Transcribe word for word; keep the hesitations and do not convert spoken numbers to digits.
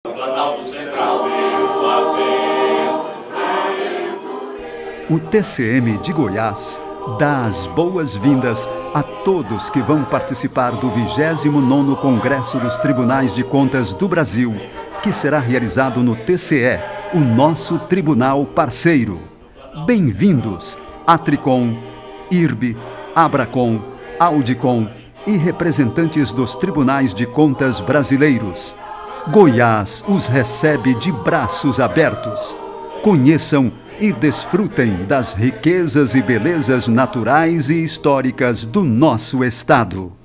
Planalto Central veio a ver. O T C M de Goiás dá as boas-vindas a todos que vão participar do vigésimo nono Congresso dos Tribunais de Contas do Brasil, que será realizado no T C E, o nosso tribunal parceiro. Bem-vindos, Atricom, I R B, Abracom, Audicom e representantes dos tribunais de contas brasileiros. Goiás os recebe de braços abertos. Conheçam e desfrutem das riquezas e belezas naturais e históricas do nosso estado.